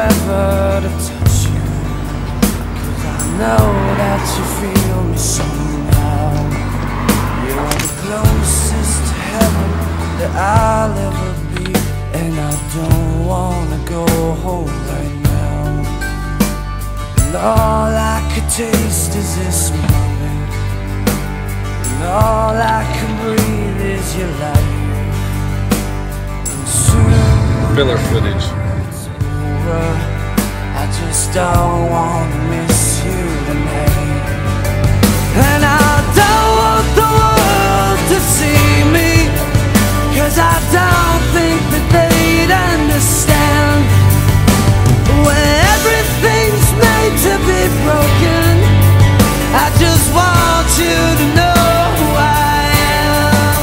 ever to touch you, 'cause I know that you feel me somehow. You're the closest to heaven that I'll ever be, and I don't wanna go home right now. And all I could taste is this moment, and all I can breathe is your light. And soon filler footage. it's over. I just don't wanna miss you tonight. And I don't want the world to see me, 'cause I don't think that they'd understand. When everything's made to be broken, I just want you to know who I am.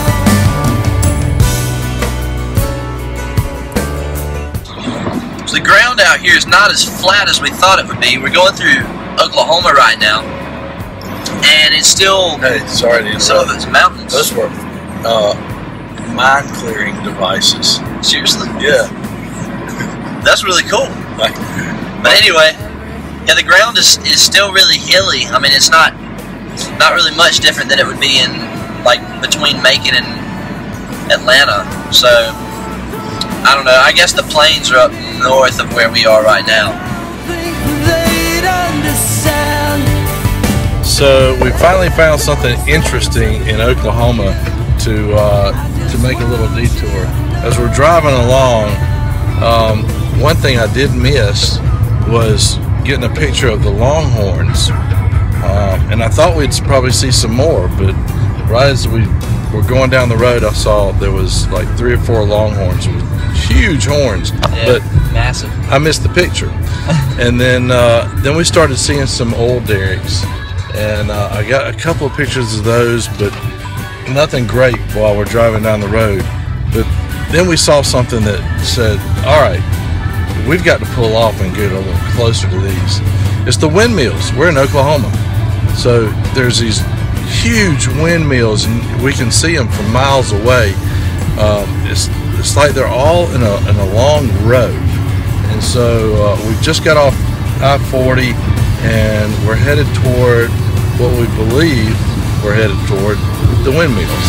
So the ground out here is not as flat as we thought it would be. We're going through Oklahoma right now, and it's still, Hey, sorry to some of interrupt. it's mountains. Those were mine clearing devices. Seriously, Yeah. that's really cool. But anyway, yeah, the ground is still really hilly. I mean, it's not really much different than it would be in, like, between Macon and Atlanta. So I don't know. I guess the plains are up north of where we are right now. Think they'd understand. So we finally found something interesting in Oklahoma to make a little detour. As we're driving along, one thing I did miss was getting a picture of the longhorns, and I thought we'd probably see some more, but right as we were going down the road, I saw there was like 3 or 4 longhorns with huge horns, Yeah, but massive. I missed the picture. And then we started seeing some old derricks, and I got a couple of pictures of those, but nothing great while we're driving down the road. But then we saw something that said, all right, we've got to pull off and get a little closer to these. It's the windmills. We're in Oklahoma, so there's these huge windmills, and we can see them from miles away. It's like they're all in a long row, and so we've just got off I-40, and we're headed toward what we believe we're headed toward, the windmills.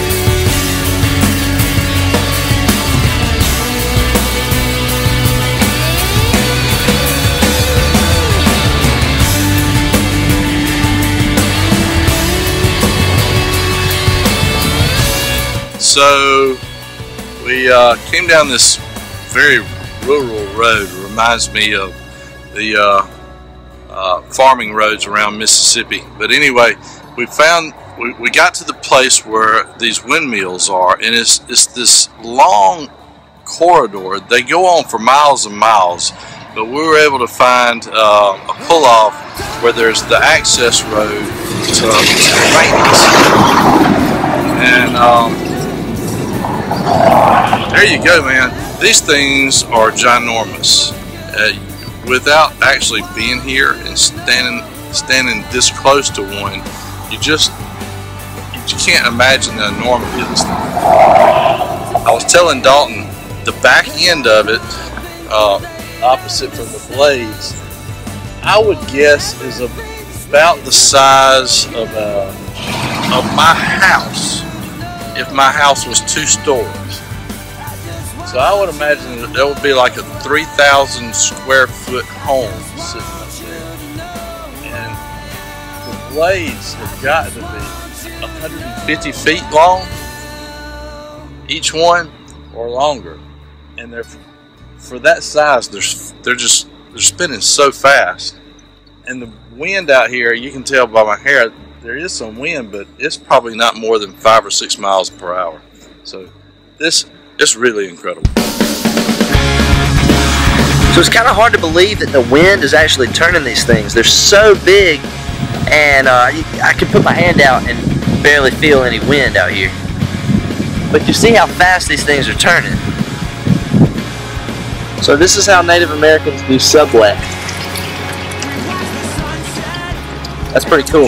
So we came down this very rural road. It reminds me of the farming roads around Mississippi. But anyway, we got to the place where these windmills are, and it's this long corridor. They go on for miles and miles, but we were able to find a pull-off where there's the access road to Rainey's. And there you go, man. These things are ginormous. Without actually being here and standing this close to one, you can't imagine the enormity of this thing. I was telling Dalton, the back end of it, opposite from the blades, I would guess is about the size of my house, if my house was 2 stories. So I would imagine that would be like a 3,000 square foot home sitting up there. And the blades have got to be 150 feet long, each one, or longer. And they're, for that size, they're spinning so fast. And the wind out here, you can tell by my hair, there is some wind, but it's probably not more than 5 or 6 miles per hour. So it's really incredible. So it's kind of hard to believe that the wind is actually turning these things. They're so big, and I can put my hand out and barely feel any wind out here. But you see how fast these things are turning. So this is how Native Americans do sublet. That's pretty cool.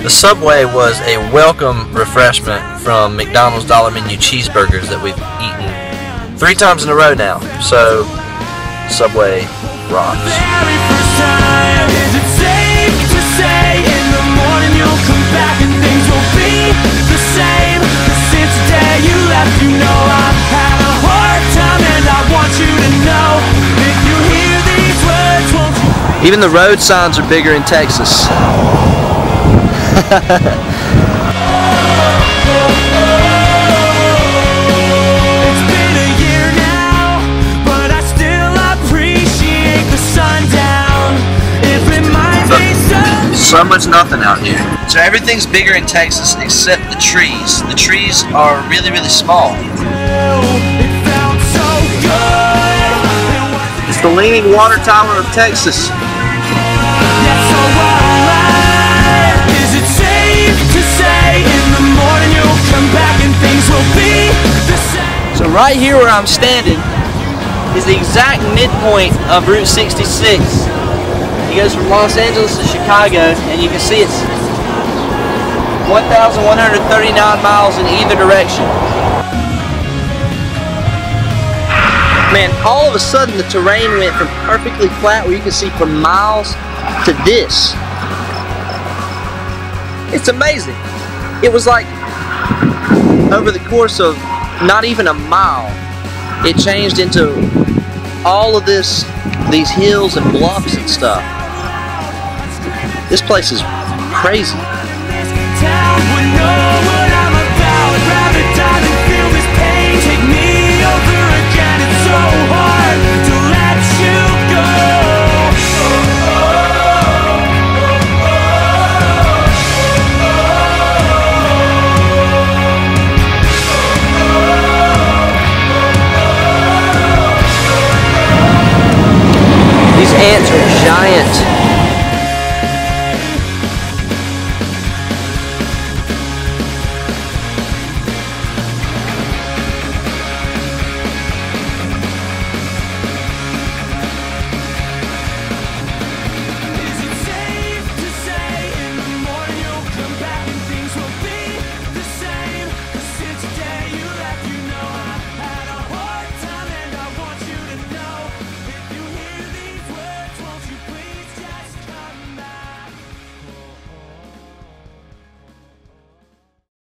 The Subway was a welcome refreshment from McDonald's Dollar Menu cheeseburgers that we've eaten 3 times in a row now. So, Subway rocks. Very first time, is it safe to say in the morning you'll come back and things will be the same? Since the day you left, you know I've had a hard time, and I want you to know if you hear these words, won't you? Even the road signs are bigger in Texas. It's been a year now, but I still appreciate the sundown. It reminds me so. Summer's nothing out here. So everything's bigger in Texas except the trees. The trees are really, really small. It felt so good. It's the Leaning Water Tower of Texas. That's so alright. Is it safe to say in the morning you'll come back and things will be the same? So right here where I'm standing is the exact midpoint of Route 66. It goes from Los Angeles to Chicago, and you can see it's 1,139 miles in either direction. Man, all of a sudden the terrain went from perfectly flat where you can see for miles to this. It's amazing. It was like over the course of not even a mile, it changed into all of these hills and bluffs and stuff. This place is crazy.